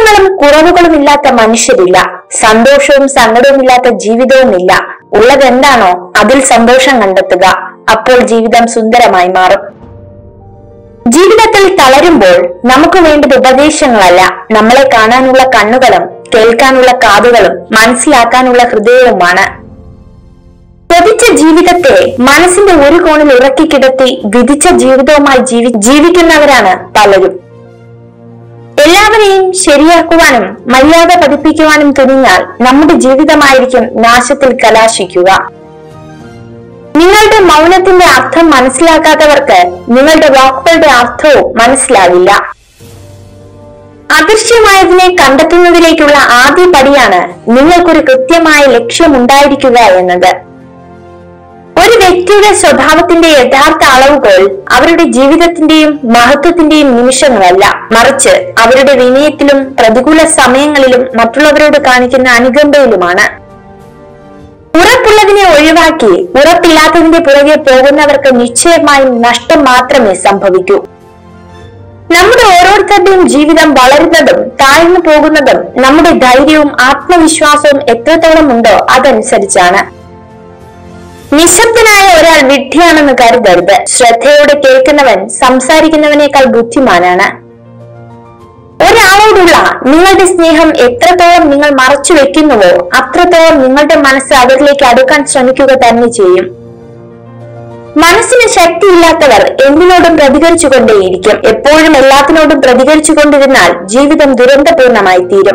കുറ്റങ്ങളും കുറവുകളും ഇല്ലാത്ത മനുഷ്യരില്ല. സന്തോഷവും സങ്കടവും ഇല്ലാത്ത ജീവിതവുമില്ല. ഉള്ളതെന്താണോ അതിൽ സന്തോഷം കണ്ടെത്തുക. അപ്പോൾ ജീവിതം സുന്ദരമായി മാറും. ജീവിതത്തിൽ തളരുമ്പോൾ നമുക്ക് വേണ്ടത് ഉപദേശങ്ങളല്ല, നമ്മളെ കാണാനുള്ള കണ്ണുകളും കേൾക്കാനുള്ള കാതുകളും മനസ്സിലാക്കാനുള്ള ഹൃദയവുമാണ്. കൊതിച്ച ജീവിതത്തെ മനസ്സിന്റെ ഒരു കോണിൽ ഇറക്കി കിടത്തി വിധിച്ച ജീവിതവുമായി ജീവിക്കുന്നവരാണ് പലരും. എല്ലാവരെയും ശരിയാക്കുവാനും മര്യാദ പതിപ്പിക്കുവാനും തുനിഞ്ഞാൽ നമ്മുടെ ജീവിതമായിരിക്കും നാശത്തിൽ കലാശിക്കുക. നിങ്ങളുടെ മൗനത്തിന്റെ അർത്ഥം മനസ്സിലാക്കാത്തവർക്ക് നിങ്ങളുടെ വാക്കുകളുടെ അർത്ഥവും മനസ്സിലാവില്ല. അദൃശ്യമായതിനെ കണ്ടെത്തുന്നതിലേക്കുള്ള ആദ്യ പടിയാണ് നിങ്ങൾക്കൊരു കൃത്യമായ ലക്ഷ്യമുണ്ടായിരിക്കുക എന്നത്. ഒരു വ്യക്തിയുടെ സ്വഭാവത്തിന്റെ യഥാർത്ഥ അളവുകൾ അവരുടെ ജീവിതത്തിന്റെയും മഹത്വത്തിന്റെയും നിമിഷങ്ങളല്ല, മറിച്ച് അവരുടെ വിനയത്തിലും പ്രതികൂല സമയങ്ങളിലും മറ്റുള്ളവരോട് കാണിക്കുന്ന അനുകമ്പയിലുമാണ്. ഉറപ്പുള്ളതിനെ ഒഴിവാക്കി ഉറപ്പില്ലാത്തതിന്റെ പുറകെ പോകുന്നവർക്ക് നിശ്ചയമായും നഷ്ടം മാത്രമേ സംഭവിക്കൂ. നമ്മുടെ ഓരോരുത്തരുടെയും ജീവിതം വളരുന്നതും താഴ്ന്നു പോകുന്നതും നമ്മുടെ ധൈര്യവും ആത്മവിശ്വാസവും എത്രത്തോളം ഉണ്ടോ അതനുസരിച്ചാണ്. നിശബ്ദനായ ഒരാൾ വിഡ്ഢിയാണെന്ന് കരുതരുത്. ശ്രദ്ധയോടെ കേൾക്കുന്നവൻ സംസാരിക്കുന്നവനേക്കാൾ ബുദ്ധിമാനാണ്. ഒരാളോടുള്ള നിങ്ങളുടെ സ്നേഹം എത്രത്തോളം നിങ്ങൾ മറച്ചു വെക്കുന്നുവോ അത്രത്തോളം നിങ്ങളുടെ മനസ്സ് അവരിലേക്ക് അടുക്കാൻ ശ്രമിക്കുക തന്നെ ചെയ്യും. മനസ്സിന് ശക്തിയില്ലാത്തവർ എന്തിനോടും പ്രതികരിച്ചുകൊണ്ടേയിരിക്കും. എപ്പോഴും എല്ലാത്തിനോടും പ്രതികരിച്ചു കൊണ്ടിരുന്നാൽ ജീവിതം ദുരന്തപൂർണമായി തീരും.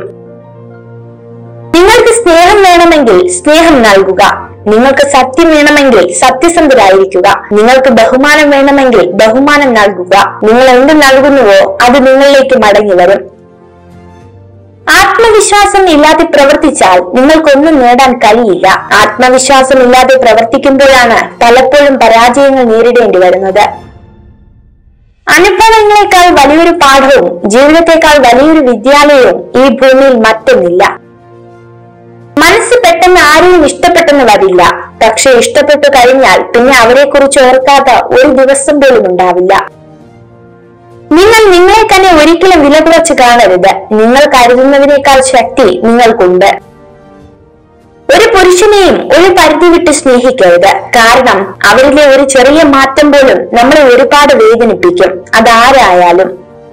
നിങ്ങൾക്ക് സ്നേഹം വേണമെങ്കിൽ സ്നേഹം നൽകുക. നിങ്ങൾക്ക് സത്യം വേണമെങ്കിൽ സത്യസന്ധരായിരിക്കുക. നിങ്ങൾക്ക് ബഹുമാനം വേണമെങ്കിൽ ബഹുമാനം നൽകുക. നിങ്ങൾ എന്ത് നൽകുന്നുവോ അത് നിങ്ങളിലേക്ക് മടങ്ങി വരും. ആത്മവിശ്വാസം ഇല്ലാതെ പ്രവർത്തിച്ചാൽ നിങ്ങൾക്കൊന്നും നേടാൻ കഴിയില്ല. ആത്മവിശ്വാസം ഇല്ലാതെ പ്രവർത്തിക്കുമ്പോഴാണ് പലപ്പോഴും പരാജയങ്ങൾ നേരിടേണ്ടി വരുന്നത്. അനുഭവങ്ങളെക്കാൾ വലിയൊരു പാഠവും ജീവിതത്തെക്കാൾ വലിയൊരു വിദ്യാലയവും ഈ ഭൂമിയിൽ മറ്റൊന്നില്ല. മനസ്സ് പെട്ടെന്ന് ആരെയും ഇഷ്ടപ്പെട്ടെന്ന് വരില്ല. പക്ഷെ ഇഷ്ടപ്പെട്ടു കഴിഞ്ഞാൽ പിന്നെ അവരെ കുറിച്ച് ഓർക്കാത്ത ഒരു ദിവസം പോലും ഉണ്ടാവില്ല. നിങ്ങൾ നിങ്ങളെ തന്നെ ഒരിക്കലും വില കുറച്ച് കാണരുത്. നിങ്ങൾ കരുതുന്നതിനേക്കാൾ ശക്തി നിങ്ങൾക്കുണ്ട്. ഒരു പുരുഷനെയും ഒരു പരിധി വിട്ട് സ്നേഹിക്കരുത്. കാരണം അവരിലെ ഒരു ചെറിയ മാറ്റം പോലും നമ്മളെ ഒരുപാട് വേദനിപ്പിക്കും, അതാരായാലും.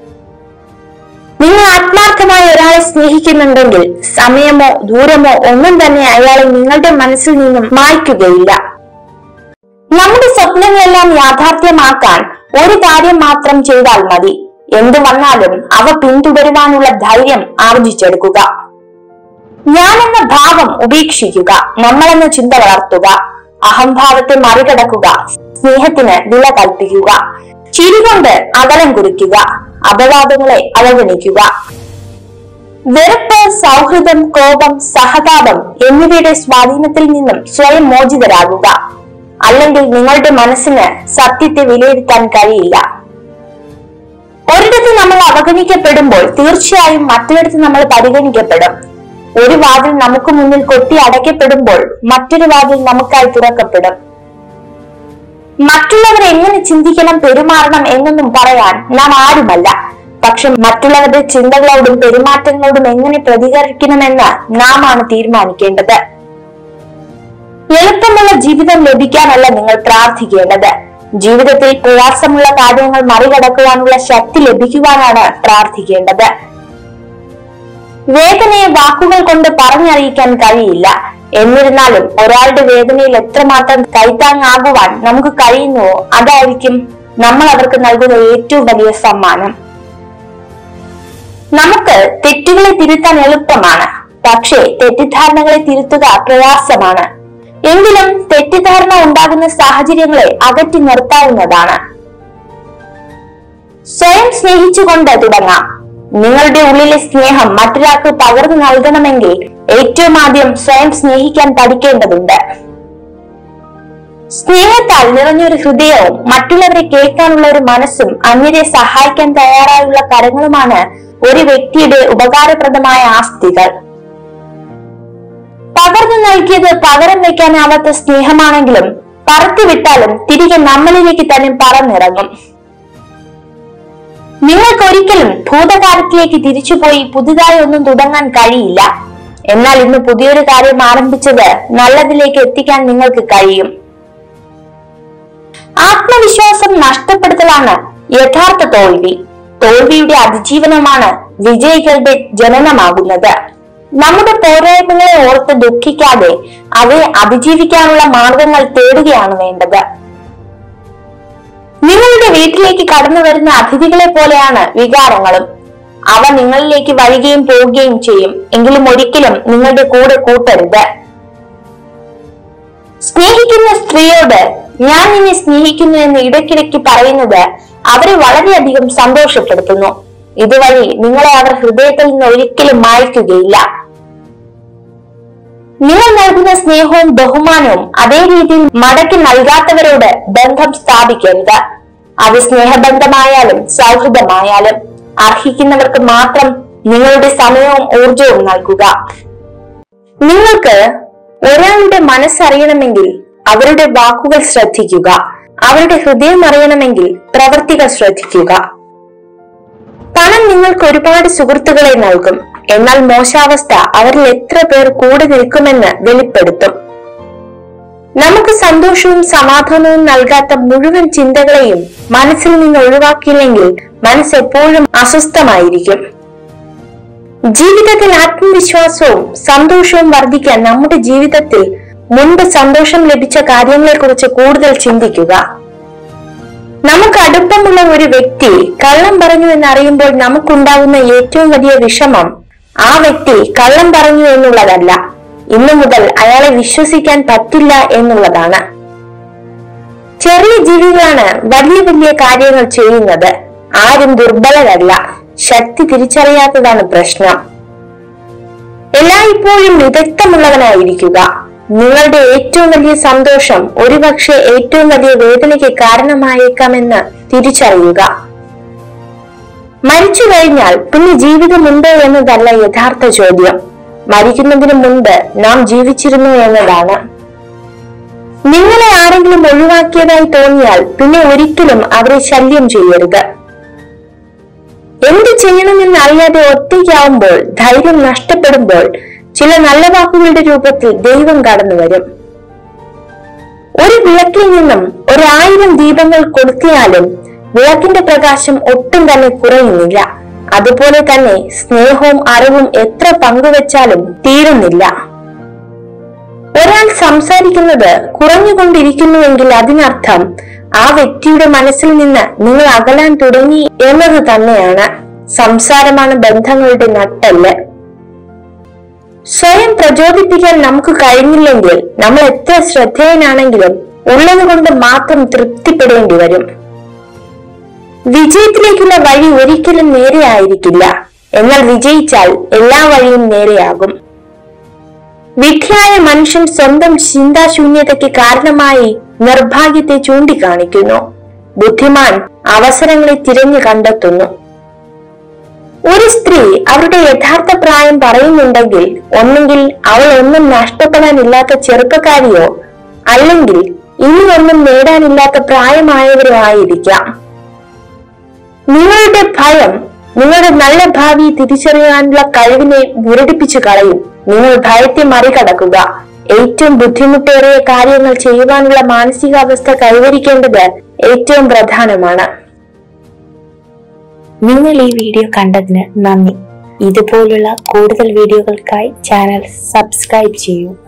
നിങ്ങൾ ആത്മാർത്ഥമായി ഒരാളെ സ്നേഹിക്കുന്നുണ്ടെങ്കിൽ സമയമോ ദൂരമോ ഒന്നും തന്നെ അയാളെ നിങ്ങളുടെ മനസ്സിൽ നിന്നും മായ്ക്കുകയില്ല. നമ്മുടെ സ്വപ്നങ്ങളെല്ലാം യാഥാർത്ഥ്യമാക്കാൻ ഒരു കാര്യം മാത്രം ചെയ്താൽ മതി. എന്തു വന്നാലും അവ പിന്തുടരുവാനുള്ള ധൈര്യം ആർജിച്ചെടുക്കുക. ഞാനെന്ന ഭാവം ഉപേക്ഷിക്കുക. നമ്മളെന്ന ചിന്ത വളർത്തുക. അഹംഭാവത്തെ മറികടക്കുക. സ്നേഹത്തിന് വില കൽപ്പിക്കുക. ചിരികൊണ്ട് അകലം കുറിക്കുക. അപവാദങ്ങളെ അവഗണിക്കുക. വെറുപ്പ്, സൗഹൃദം, കോപം, സഹതാപം എന്നിവയുടെ സ്വാധീനത്തിൽ നിന്നും സ്വയം മോചിതരാകുക. അല്ലെങ്കിൽ നിങ്ങളുടെ മനസ്സിന് സത്യത്തെ വിലയിരുത്താൻ കഴിയില്ല. ഒരിടത്ത് നമ്മൾ അവഗണിക്കപ്പെടുമ്പോൾ തീർച്ചയായും മറ്റൊരിടത്ത് നമ്മൾ പരിഗണിക്കപ്പെടും. ഒരു വാതിൽ നമുക്ക് മുന്നിൽ കൊട്ടി അടയ്ക്കപ്പെടുമ്പോൾ മറ്റൊരു വാതിൽ നമുക്കായി തുറക്കപ്പെടും. മറ്റുള്ളവർ എങ്ങനെ ചിന്തിക്കണം, പെരുമാറണം എന്നൊന്നും പറയാൻ നാം ആരുമല്ല. പക്ഷെ മറ്റുള്ളവരുടെ ചിന്തകളോടും പെരുമാറ്റങ്ങളോടും എങ്ങനെ പ്രതികരിക്കണമെന്ന് നാം ആണ് തീരുമാനിക്കേണ്ടത്. എളുപ്പമുള്ള ജീവിതം ലഭിക്കാനല്ല നിങ്ങൾ പ്രാർത്ഥിക്കേണ്ടത്. ജീവിതത്തിൽ പ്രയാസമുള്ള കാര്യങ്ങൾ മറികടക്കുവാനുള്ള ശക്തി ലഭിക്കുവാനാണ് പ്രാർത്ഥിക്കേണ്ടത്. വേദനയെ വാക്കുകൾ കൊണ്ട് പറഞ്ഞറിയിക്കാൻ കഴിയില്ല. എന്നിരുന്നാലും ഒരാളുടെ വേദനയിൽ എത്രമാത്രം കൈത്താങ്ങാകുവാൻ നമുക്ക് കഴിയുന്നുവോ അതായിരിക്കും നമ്മൾ അവർക്ക് നൽകുന്ന ഏറ്റവും വലിയ സമ്മാനം. നമുക്ക് തെറ്റുകളെ തിരുത്താൻ എളുപ്പമാണ്, പക്ഷേ തെറ്റിദ്ധാരണകളെ തിരുത്തുക പ്രയാസമാണ്. എങ്കിലും തെറ്റിദ്ധാരണ ഉണ്ടാകുന്ന സാഹചര്യങ്ങളെ അകറ്റി നിർത്താവുന്നതാണ്. സ്വയം സ്നേഹിച്ചുകൊണ്ട് തുടങ്ങാം. നിങ്ങളുടെ ഉള്ളിലെ സ്നേഹം മറ്റൊരാൾക്ക് പകർന്നു നൽകണമെങ്കിൽ ഏറ്റവും ആദ്യം സ്വയം സ്നേഹിക്കാൻ പഠിക്കേണ്ടതുണ്ട്. സ്നേഹത്താൽ നിറഞ്ഞൊരു ഹൃദയവും മറ്റുള്ളവരെ കേൾക്കാനുള്ള ഒരു മനസ്സും അന്യരെ സഹായിക്കാൻ തയ്യാറായുള്ള കരങ്ങളുമാണ് ഒരു വ്യക്തിയുടെ ഉപകാരപ്രദമായ ആസ്തികൾ. പകർന്നു നൽകിയത് പകരം വയ്ക്കാനാവാത്ത സ്നേഹമാണെങ്കിലും പറത്തിവിട്ടാലും തിരികെ നമ്മളിലേക്ക് തന്നെ പറന്നിറങ്ങും. നിങ്ങൾക്ക് ഒരിക്കലും ഭൂതകാലത്തിലേക്ക് തിരിച്ചുപോയി പുതുതായി ഒന്നും തുടങ്ങാൻ കഴിയില്ല. എന്നാൽ ഇന്ന് പുതിയൊരു കാര്യം ആരംഭിച്ചത് നല്ലതിലേക്ക് എത്തിക്കാൻ നിങ്ങൾക്ക് കഴിയും. ആത്മവിശ്വാസം നഷ്ടപ്പെടുത്തലാണ് യഥാർത്ഥ തോൽവി. തോൽവിയുടെ അതിജീവനമാണ് വിജയികളുടെ ജനനമാകുന്നത്. നമ്മുടെ പോരായ്മകളെ ഓർത്ത് ദുഃഖിക്കാതെ അവയെ അതിജീവിക്കാനുള്ള മാർഗങ്ങൾ തേടുകയാണ് വേണ്ടത്. നിങ്ങളുടെ വീട്ടിലേക്ക് കടന്നു വരുന്ന അതിഥികളെ പോലെയാണ് വികാരങ്ങളും. അവ നിങ്ങളിലേക്ക് വരികയും പോവുകയും ചെയ്യും. എങ്കിലും ഒരിക്കലും നിങ്ങളുടെ കൂടെ കൂട്ടരുത്. സ്നേഹിക്കുന്ന സ്ത്രീയോട് ഞാൻ നിന്നെ സ്നേഹിക്കുന്നു എന്ന് ഇടയ്ക്കിടയ്ക്ക് പറയുന്നത് അവരെ വളരെയധികം സന്തോഷപ്പെടുത്തുന്നു. ഇതുവഴി നിങ്ങളെ അവർ ഹൃദയത്തിൽ നിന്ന് ഒരിക്കലും മായ്ക്കുകയില്ല. നിങ്ങൾ നൽകുന്ന സ്നേഹവും ബഹുമാനവും അതേ രീതിയിൽ മടക്കി നൽകാത്തവരോട് ബന്ധം സ്ഥാപിക്കരുത്. അത് സ്നേഹബന്ധമായാലും സൗഹൃദമായാലും അർഹിക്കുന്നവർക്ക് മാത്രം നിങ്ങളുടെ സമയവും ഊർജവും നൽകുക. നിങ്ങൾക്ക് ഒരാളുടെ മനസ്സറിയണമെങ്കിൽ അവരുടെ വാക്കുകൾ ശ്രദ്ധിക്കുക. അവരുടെ ഹൃദയം അറിയണമെങ്കിൽ പ്രവൃത്തികൾ ശ്രദ്ധിക്കുക. പണം നിങ്ങൾക്ക് ഒരുപാട് സുഹൃത്തുക്കളെ നൽകും. എന്നാൽ മോശാവസ്ഥ അവരിൽ എത്ര പേർ കൂടെ നിൽക്കുമെന്ന് വെളിപ്പെടുത്തും. നമുക്ക് സന്തോഷവും സമാധാനവും നൽകാത്ത മുഴുവൻ ചിന്തകളെയും മനസ്സിൽ നിന്ന് ഒഴിവാക്കിയില്ലെങ്കിൽ മനസ്സ് എപ്പോഴും അസ്വസ്ഥമായിരിക്കും. ജീവിതത്തിൽ ആത്മവിശ്വാസവും സന്തോഷവും വർദ്ധിക്കാൻ നമ്മുടെ ജീവിതത്തിൽ മുൻപ് സന്തോഷം ലഭിച്ച കാര്യങ്ങളെ കുറിച്ച് കൂടുതൽ ചിന്തിക്കുക. നമുക്ക് അടുപ്പമുള്ള ഒരു വ്യക്തി കള്ളം പറഞ്ഞു എന്നറിയുമ്പോൾ നമുക്കുണ്ടാകുന്ന ഏറ്റവും വലിയ വിഷമം ആ വ്യക്തി കള്ളം പറഞ്ഞു എന്നുള്ളതല്ല, ഇന്നു മുതൽ അയാളെ വിശ്വസിക്കാൻ പറ്റില്ല എന്നുള്ളതാണ്. ചെറിയ ജീവികളാണ് വലിയ വലിയ കാര്യങ്ങൾ ചെയ്യുന്നത്. ആരും ദുർബലരല്ല, ശക്തി തിരിച്ചറിയാത്തതാണ് പ്രശ്നം. എല്ലായ്പ്പോഴും വിദഗ്ധമുള്ളവനായിരിക്കുക. നിങ്ങളുടെ ഏറ്റവും വലിയ സന്തോഷം ഒരുപക്ഷെ ഏറ്റവും വലിയ വേദനയ്ക്ക് കാരണമായേക്കാമെന്ന് തിരിച്ചറിയുക. മരിച്ചു കഴിഞ്ഞാൽ പിന്നെ ജീവിതമുണ്ടോ എന്നതല്ല യഥാർത്ഥ ചോദ്യം. മരിക്കുന്നതിന് മുൻപ് നാം ജീവിച്ചിരുന്നു എന്നതാണ്. നിങ്ങളെ ആരെങ്കിലും ഒഴിവാക്കിയതായി തോന്നിയാൽ പിന്നെ ഒരിക്കലും അവരെ ശല്യം ചെയ്യരുത്. എന്ത് ചെയ്യണമെന്ന് അറിയാതെ ഒറ്റയ്ക്കാവുമ്പോൾ, ധൈര്യം നഷ്ടപ്പെടുമ്പോൾ ചില നല്ല വാക്കുകളുടെ രൂപത്തിൽ ദൈവം കടന്നു വരും. ഒരു വിളക്കിൽ നിന്നും 1000 ദീപങ്ങൾ കൊളുത്തിയാലും വിളക്കിന്റെ പ്രകാശം ഒട്ടും തന്നെ കുറയുന്നില്ല. അതുപോലെ തന്നെ സ്നേഹവും അറിവും എത്ര പങ്കുവെച്ചാലും തീരുന്നില്ല. ഒരാൾ സംസാരിക്കുന്നത് കുറഞ്ഞുകൊണ്ടിരിക്കുന്നുവെങ്കിൽ അതിനർത്ഥം ആ വ്യക്തിയുടെ മനസ്സിൽ നിന്ന് നിങ്ങൾ അകലാൻ തുടങ്ങി എന്നത് തന്നെയാണ്. സംസാരമാണ് ബന്ധങ്ങളുടെ നട്ടെല്ല്. സ്വയം പ്രചോദിപ്പിക്കാൻ നമുക്ക് കഴിഞ്ഞില്ലെങ്കിൽ നമ്മൾ എത്ര ശ്രദ്ധേയനാണെങ്കിലും ഉള്ളത് കൊണ്ട് മാത്രം തൃപ്തിപ്പെടേണ്ടി വരും. വിജയത്തിലേക്കുള്ള വഴി ഒരിക്കലും നേരെയായിരിക്കില്ല. എന്നാൽ വിജയിച്ചാൽ എല്ലാ വഴിയും നേരെയാകും. വിഡ്ഢിയായ മനുഷ്യൻ സ്വന്തം ചിന്താശൂന്യതയ്ക്ക് കാരണമായി നിർഭാഗ്യത്തെ ചൂണ്ടിക്കാണിക്കുന്നു. ബുദ്ധിമാൻ അവസരങ്ങളെ തിരഞ്ഞു കണ്ടെത്തുന്നു. ഒരു സ്ത്രീ അവരുടെ യഥാർത്ഥ പ്രായം പറയുന്നുണ്ടെങ്കിൽ ഒന്നെങ്കിൽ അവൾ ഒന്നും നഷ്ടപ്പെടാനില്ലാത്ത ചെറുപ്പക്കാരിയോ അല്ലെങ്കിൽ ഇനി ഒന്നും നേടാനില്ലാത്ത പ്രായമായവരോ ആയിരിക്കാം. നിങ്ങളുടെ ഭയം നിങ്ങളുടെ നല്ല ഭാവി തിരിച്ചറിയാനുള്ള കഴിവിനെ മുരടിപ്പിച്ചു കളയും. നിങ്ങൾ ഭയത്തെ മറികടക്കുക. ഏറ്റവും ബുദ്ധിമുട്ടേറിയ കാര്യങ്ങൾ ചെയ്യുവാനുള്ള മാനസികാവസ്ഥ കൈവരിക്കേണ്ടത് ഏറ്റവും പ്രധാനമാണ്. നിങ്ങൾ ഈ വീഡിയോ കണ്ടതിന് നന്ദി. ഇതുപോലുള്ള കൂടുതൽ വീഡിയോകൾക്കായി ചാനൽ സബ്സ്ക്രൈബ് ചെയ്യൂ.